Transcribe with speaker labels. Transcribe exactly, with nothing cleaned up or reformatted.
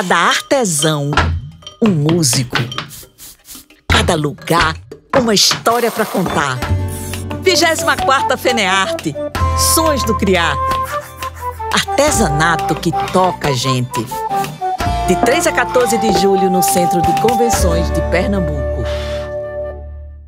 Speaker 1: Cada artesão, um músico. Cada lugar, uma história para contar. vigésima quarta FENEARTE, Sons do Criar. Artesanato que toca a gente. De três a quatorze de julho no Centro de Convenções de Pernambuco.